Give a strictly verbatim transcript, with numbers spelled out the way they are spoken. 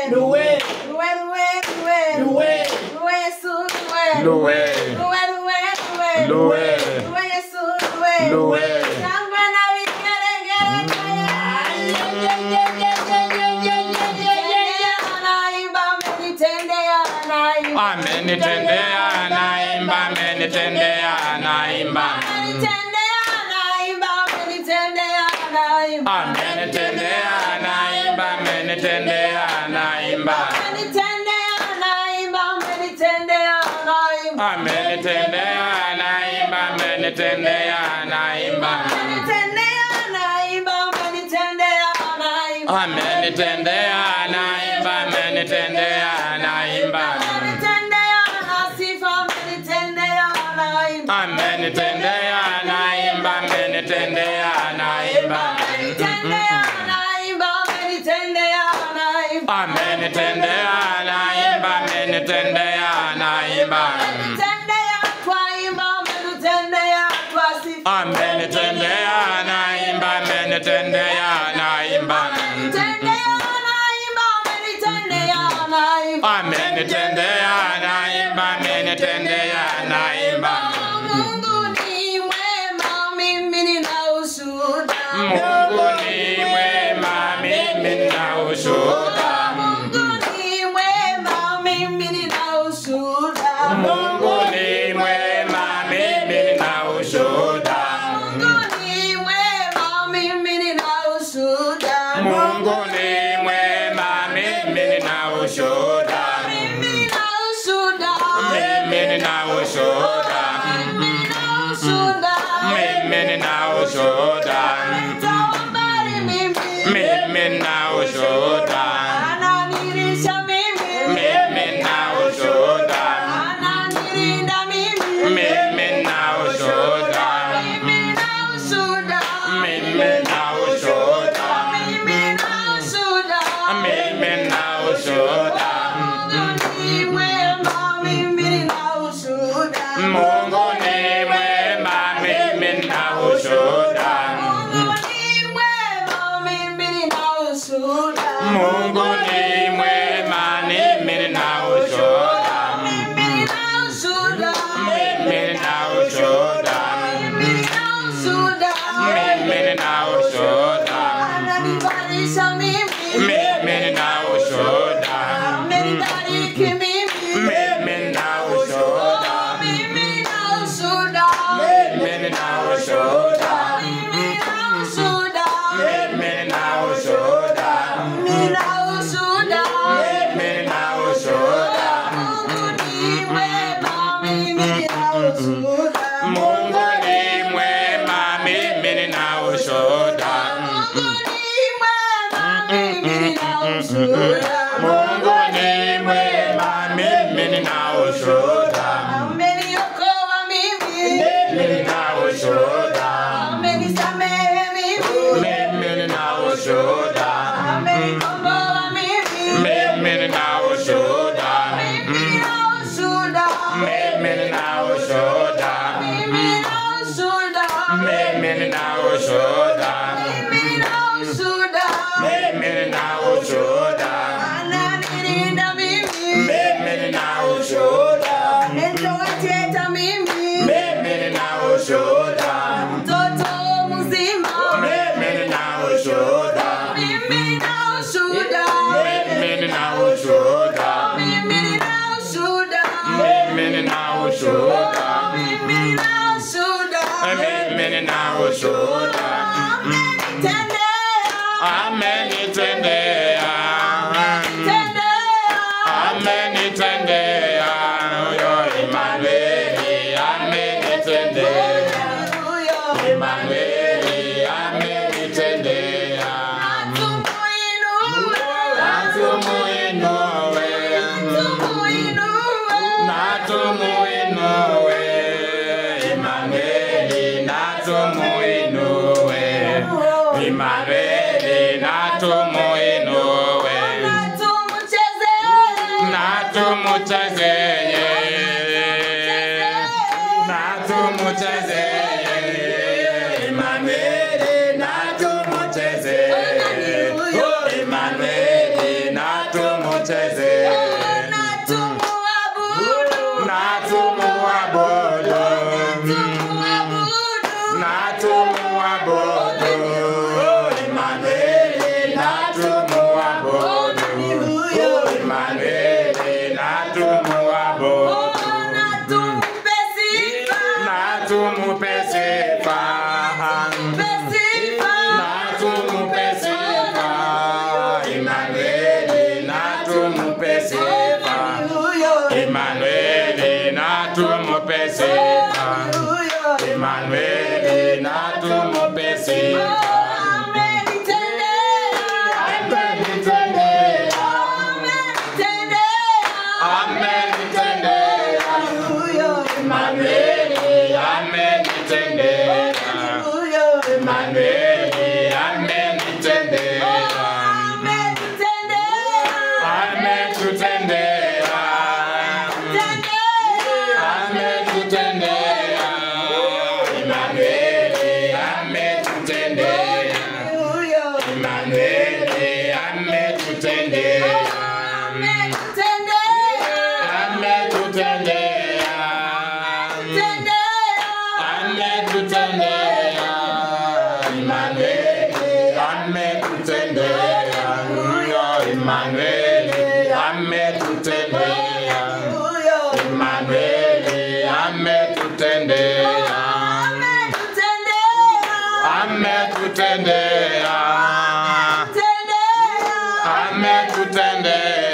Luwe. Luwe, luwe, luwe. Luwe. Luwe Yesu, luwe. Luwe. Luwe, luwe, luwe. Luwe. Luwe Yesu, luwe. Luwe. Shangwe na vigelegele. Anaimba, amenitendea, anaimba. Amenitendea, anaimba, amenitendea, anaimba. Amenitendea, anaimba, amenitendea, anaimba. Amenitendea, anaimba, amenitendea, anaimba. Amenitendea, anaimba, amenitendea, anaimba. Amenitendea, anaimba, amenitendea, anaimba. Amenitendea, anaimba, amenitendea, anaimba. Amenitendea, anaimba, amenitendea, anaimba. Amenitendea, anasifa, amenitendea, anaimba. Amenitendea, anaimba, amenitendea, anaimba. Amenitendea, anaimba, amenitendea, anaimba. Amenitendea, anaimba, amenitendea, anaimba. Amenitendea, twaimba, amenitendea, twasifu. Amenitendea, anaimba, amenitendea, anaimba. Amenitendea, anaimba, amenitendea, anaimba. Amenitendea, anaimba, amenitendea, anaimba. Mungu ni mwema, mimi nina ushuhuda. Mungu ni mwema, mimi nina ushuhuda. Mungu ni mwema, mimi nina ushuhuda. Mungu ni mwema, mimi nina ushuhuda. Mungu ni mwema, mimi nina ushuhuda. Mungu ni mwema, mimi nina ushuhuda. Mimi nina ushuhuda. Mimi nina ushuhuda. Mimi nina ushuhuda. Mimi nina ushuhuda. Tawambari mimi. Mimi nina ushuhuda. Ananilisha mimi. Mimi nina ushuhuda. Ananilinda mimi. Mimi nina ushuhuda. Mimi nina ushuhuda. Mimi nina ushuhuda. Mimi nina ushuhuda. Mimi nina ushuhuda. Mungu ni mwema, mimi nina ushuhuda. Mungu ni mwema, mimi nina ushuhuda. Mungu ni mwema, mimi nina ushuhuda. Mungu ni mwema, mimi nina ushuhuda. Mimi nina ushuhuda. Mimi nina ushuhuda. Mimi nina ushuhuda. Mimi nina ushuhuda. Ananibadilisha mimi. Mimi nina ushuhuda. Amenibariki mimi. Mimi nina ushuhuda. Mimi nina ushuhuda. Mimi nina ushuhuda. Mimi nina ushuhuda. Mimi nina ushuhuda. Mimi nina ushuhuda. Mimi nina ushuhuda. Mungu ni mwema, mimi nina ushuhuda. Mungu ni mwema, mimi nina ushuhuda. Mungu ni mwema, mimi nina ushuhuda. Mungu ni mwema, mimi nina ushuhuda. Ameniokoa mimi. Mimi nina ushuhuda. Amenisamehe mimi. Mimi nina ushuhuda. Amenikomboa mimi. Mimi nina ushuhuda. Mimi nina ushuhuda. Mimi nina ushuhuda. Mimi nina ushuhuda. Mimi nina ushuhuda. Mimi nina ushuhuda. Mimi nina ushuhuda. Ananilinda mimi. Mimi nina ushuhuda. Nitowacheta mimi. Mimi nina ushuhuda. Mtoto mzima. Mimi nina ushuhuda. Mimi nina ushuhuda. Mimi nina ushuhuda. Mimi nina ushuhuda. Mimi nina ushuhuda. Mimi nina ushuhuda. Mimi nina ushuhuda. Amenitendea. Amenitendea. Amenitendea. Yo Emmanueli, amenitendea. Emmanueli, amenitendea. Natumuinue. Natumuinue. Natumuinue. Emmanueli, natumuinue. Emmanueli, natumuinue. Natumuchezeye. Natumuchezeye. Emmanueli, natumuchezeye. Oh, Emmanueli, natumuchezeye. tucheze, na tumuabudu, na tumuabudu, na tumuabudu, Emmanuel, na tumuabudu, Emmanuel, na tumuabudu, na tumpe sifa, na tumupe sifa, sifa, na tumupe sifa, Emmanuel, na tumupe sifa, Emmanuel, na tumupe sifa, Emmanuel, na tumupe sifa. Amen.